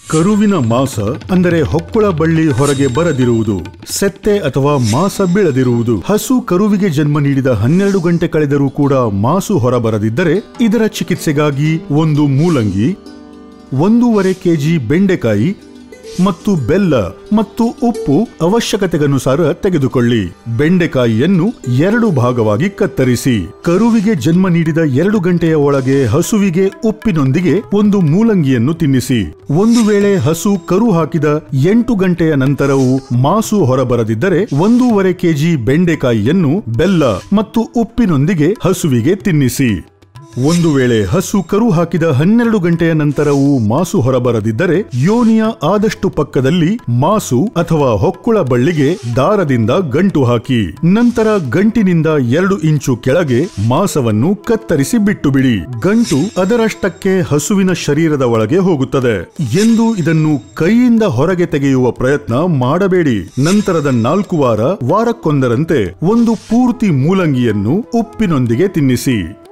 ಕರುವಿನ ಮಾಸ ಅಂದರೆ ಹೊಕ್ಕುಳ ಬಳ್ಳಿ ಹೊರಗೆ ಬರದಿರುವುದು, ಸೆತ್ತೆ ಅಥವಾ ಮಾಸ ಬೀಳದಿರುವುದು. ಹಸು ಕರುವಿಗೆ ಜನ್ಮ ನೀಡಿದ 12 ಗಂಟೆ ಕಳೆದರೂ ಕೂಡ ಮಾಸು ಹೊರಬರದಿದ್ದರೆ ಇದರ ಚಿಕಿತ್ಸೆಗಾಗಿ ಒಂದು ಮೂಲಂಗಿ, 1.5 ಕೆಜಿ ಬೆಂಡೆಕಾಯಿ ಮತ್ತು ಬೆಲ್ಲ ಮತ್ತು ಉಪ್ಪು ಅವಶ್ಯಕತೆಗನುಸಾರ ತೆಗೆದುಕೊಳ್ಳಿ. ಬೆಂಡೆಕಾಯಿಯನ್ನು 2 ಭಾಗವಾಗಿ ಕತ್ತರಿಸಿ. ಕರುವಿಗೆ ಜನ್ಮ ನೀಡಿದ 2 ಗಂಟೆಯ ಒಳಗೆ ಹಸುವಿಗೆ ಉಪ್ಪಿನೊಂದಿಗೆ ಒಂದು ಮೂಲಂಗಿಯನ್ನು ತಿನ್ನಿಸಿ. ಒಂದು ವೇಳೆ ಹಸು ಕರು ಹಾಕಿದ 8 ಗಂಟೆಯ ನಂತರವೂ ಮಾಸು ಹೊರಬರದಿದ್ದರೆ 1.5 ಕೆಜಿ ಬೆಂಡೆಕಾಯಿಯನ್ನು ಬೆಲ್ಲ ಮತ್ತು ಉಪ್ಪಿನೊಂದಿಗೆ ಹಸುವಿಗೆ ತಿನ್ನಿಸಿ. ಒಂದು ವೇಳೆ ಹಸು ಕರು ಹಾಕಿದ 12 ಗಂಟೆಯ ನಂತರವೂ ಮಾಸು ಹೊರಬರದಿದ್ದರೆ ಯೋನಿಯ ಆದಷ್ಟು ಪಕ್ಕದಲ್ಲಿ ಮಾಸು ಅಥವಾ ಹೊಕ್ಕುಳ ಬಳ್ಳಿಗೆ ದಾರದಿಂದ ಗಂಟು ಹಾಕಿ. ನಂತರ ಗಂಟಿನಿಂದ 2 ಇಂಚು ಕೆಳಗೆ ಮಾಸವನ್ನು ಕತ್ತರಿಸಿ ಬಿಟ್ಟು ಬಿಡಿ. ಗಂಟು ಅದರಷ್ಟಕ್ಕೆ ಹಸುವಿನ ಶರೀರದ ಒಳಗೆ ಹೋಗುತ್ತದೆ ಎಂದು ಇದನ್ನು ಕೈಯಿಂದ ಹೊರಗೆ ತೆಗೆಯುವ ಪ್ರಯತ್ನ ಮಾಡಬೇಡಿ. ನಂತರದ 4 ವಾರಕ್ಕೊಂದರಂತೆ ಒಂದು ಪೂರ್ತಿ ಮೂಲಂಗಿಯನ್ನು ಉಪ್ಪಿನೊಂದಿಗೆ ತಿನ್ನಿಸಿ.